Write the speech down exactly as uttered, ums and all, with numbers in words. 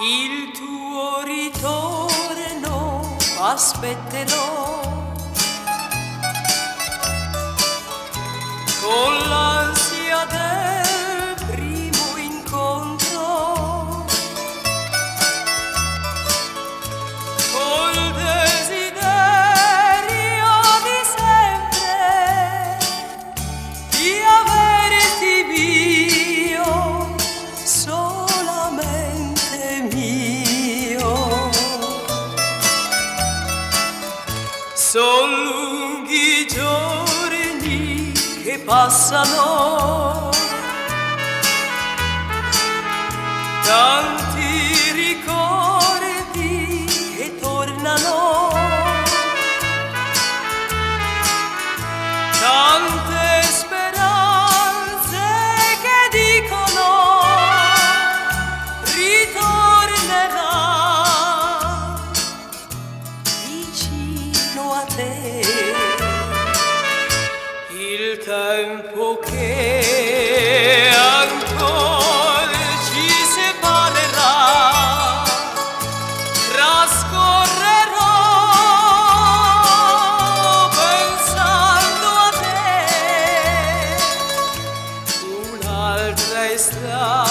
Il tuo ritorno aspetterò con l'ansia del primo incontro, col desiderio di sempre di averti mio, solamente mio. Son lunghi giorni che passano, tanti ricordi che tornano, tante speranze che dicono ritornerà vicino a te. Il tempo che ancora ci separerà, trascorrerò pensando a te, un'altra estate